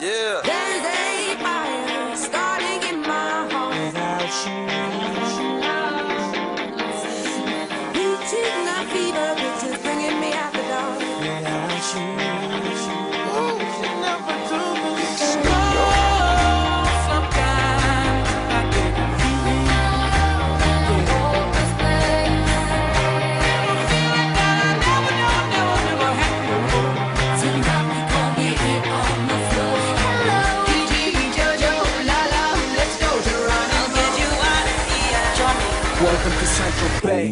Yeah. There's a fire starting in my heart without you. Reaching the fever pitch is bringing me out the dark without you. Ooh, you never do me so. Sometimes I get confused. Never happy before. Tonight we gon' get it on the floor. Welcome to Central Bay.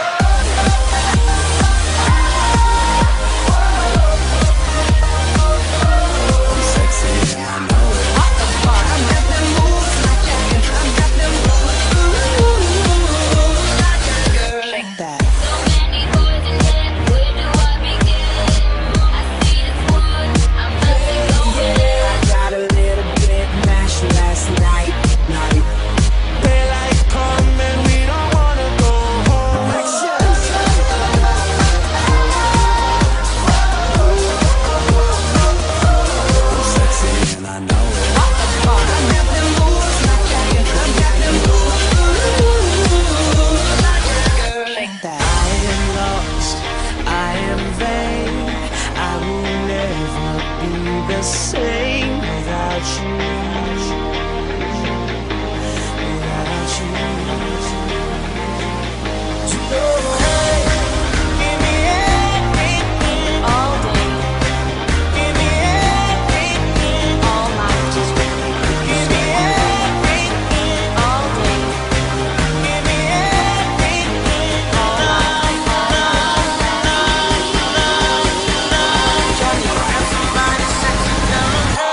The same without you, without you. Hey, give me everything all day. Give me everything all night. Just really give me everything all day. Give me everything all night. Johnny, everybody sexy now.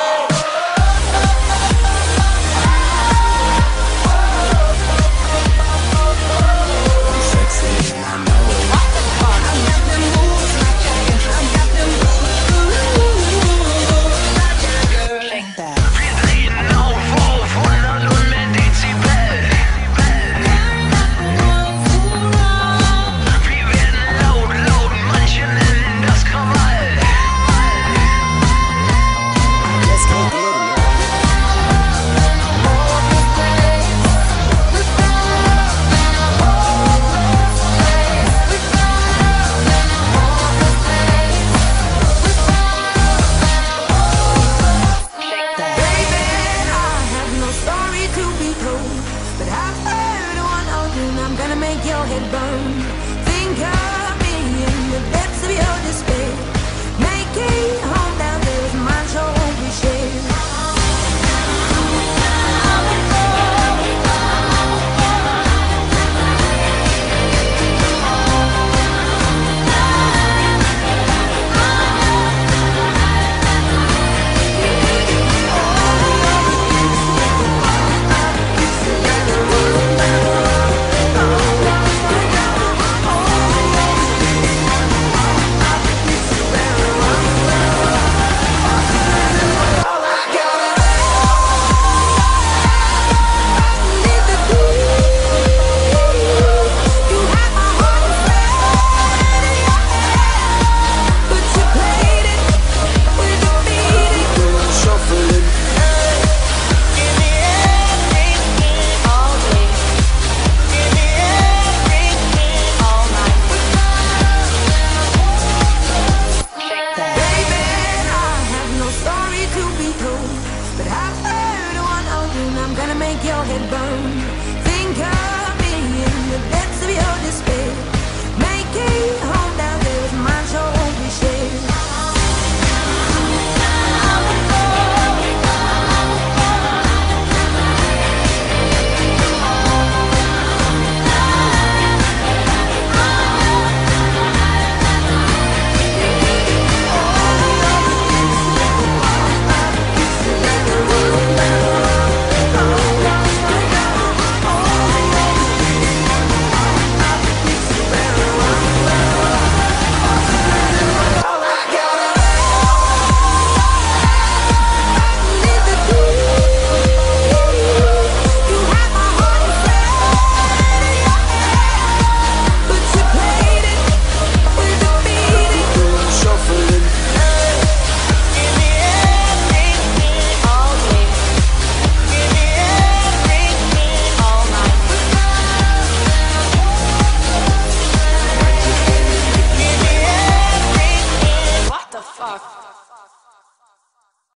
But I've heard one of them, I'm gonna make your head burn. Think of me in the depths of your despair. Making home down there is mine, so won't be shared. But I've heard one of them, I'm gonna make your head burn.